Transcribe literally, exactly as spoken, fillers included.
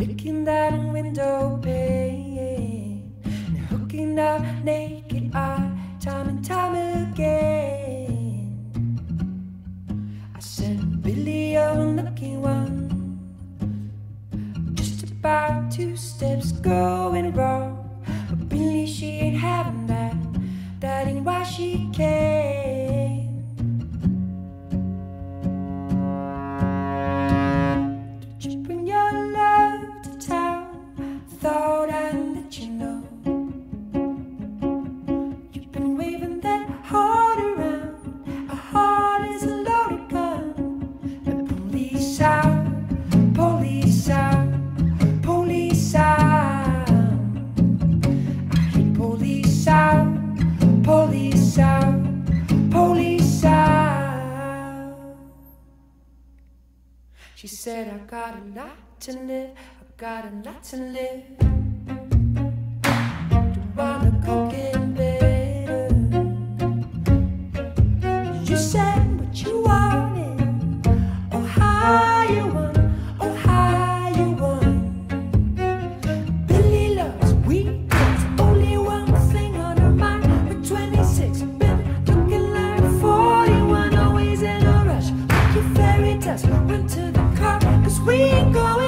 licking that window pane and hooking up naked eye time and time again. I said, Billy, you're a lucky one, just about two steps going wrong. But Billy, she ain't having that, that ain't why she came. Did you bring your love to town? Thought I'd let you know. You've been waving that heart around. A heart is a loaded gun. And police out, police out, police out. I hate police out, police out, police out. She said, I got a lot to live, I got a lot to live. Don't wanna go get better. You said what you wanted, oh how you want, oh how you want. Billy loves weekends, only one thing on her mind. We're twenty-six, been looking like forty-one, always in a rush. Like your fairy dust, went to the car, cause we ain't going